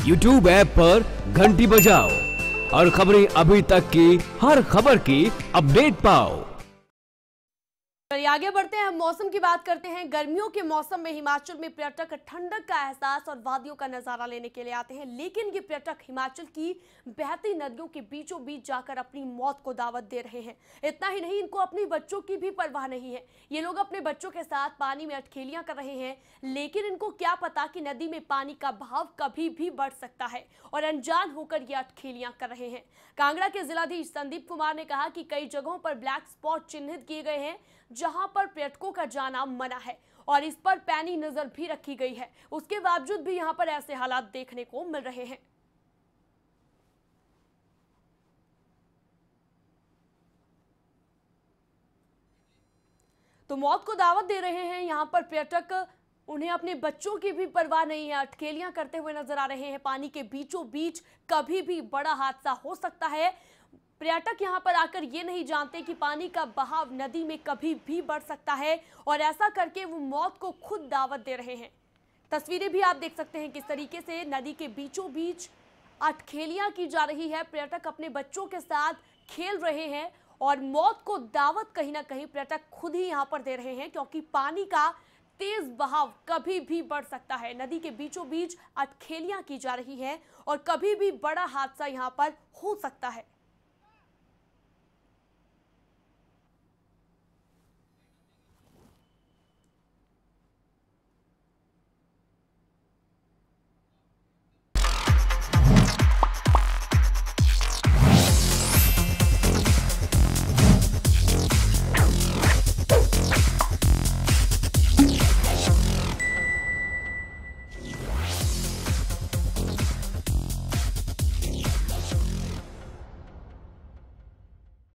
YouTube app पर घंटी बजाओ और खबरें अभी तक की हर खबर की अपडेट पाओ। आगे बढ़ते हैं, हम मौसम की बात करते हैं। गर्मियों के मौसम में हिमाचल में पर्यटक ठंडक का एहसास और वादियों का नजारा लेने के लिए आते हैं, लेकिन ये पर्यटक हिमाचल की बहती नदियों के बीचों बीच जाकर अपनी मौत को दावत दे रहे हैं। इतना ही नहीं, इनको अपने बच्चों की भी परवाह नहीं है। ये लोग अपने बच्चों के साथ पानी में अटखेलियां कर रहे हैं, लेकिन इनको क्या पता कि नदी में पानी का बहाव कभी भी बढ़ सकता है और अनजान होकर ये अटखेलियां कर रहे हैं। कांगड़ा के जिलाधीश संदीप कुमार ने कहा कि कई जगहों पर ब्लैक स्पॉट चिन्हित किए गए हैं जहां पर पर्यटकों का जाना मना है और इस पर पैनी नजर भी रखी गई है। उसके बावजूद भी यहां पर ऐसे हालात देखने को मिल रहे हैं। तो मौत को दावत दे रहे हैं यहां पर पर्यटक, उन्हें अपने बच्चों की भी परवाह नहीं है, अटखेलियां करते हुए नजर आ रहे हैं। पानी के बीचों बीच कभी भी बड़ा हादसा हो सकता है। पर्यटक यहां पर आकर ये नहीं जानते कि पानी का बहाव नदी में कभी भी बढ़ सकता है और ऐसा करके वो मौत को खुद दावत दे रहे हैं। तस्वीरें भी आप देख सकते हैं किस तरीके से नदी के बीचों बीच अटखेलियां की जा रही है। पर्यटक अपने बच्चों के साथ खेल रहे हैं और मौत को दावत कहीं ना कहीं पर्यटक खुद ही यहां पर दे रहे हैं, क्योंकि पानी का तेज बहाव कभी भी बढ़ सकता है। नदी के बीचों बीच अटखेलियां की जा रही है और कभी भी बड़ा हादसा यहां पर हो सकता है।